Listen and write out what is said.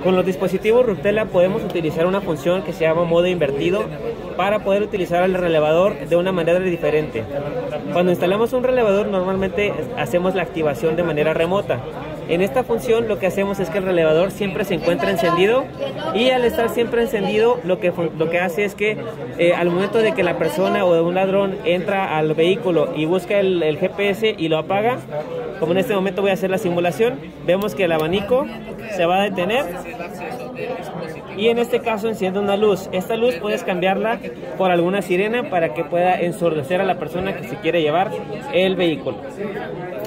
Con los dispositivos Rutela podemos utilizar una función que se llama modo invertido para poder utilizar el relevador de una manera diferente. Cuando instalamos un relevador normalmente hacemos la activación de manera remota. En esta función lo que hacemos es que el relevador siempre se encuentra encendido, y al estar siempre encendido lo que hace es que al momento de que la persona o un ladrón entra al vehículo y busca el GPS y lo apaga, como en este momento voy a hacer la simulación, vemos que el abanico se va a detener y en este caso enciende una luz. Esta luz puedes cambiarla por alguna sirena para que pueda ensordecer a la persona que se quiere llevar el vehículo.